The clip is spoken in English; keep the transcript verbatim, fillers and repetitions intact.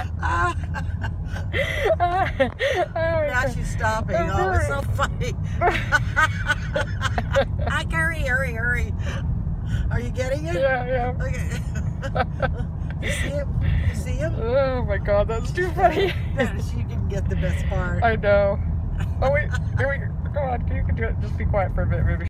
Now she's stopping. Oh, it's so funny. I hurry, hurry, hurry. Are you getting it? Yeah, yeah. Okay. You see him? You see him? Oh my God, that's too funny. She can get the best part. I know. Oh wait, here we go. Come on, you can do it. Just be quiet for a bit, maybe.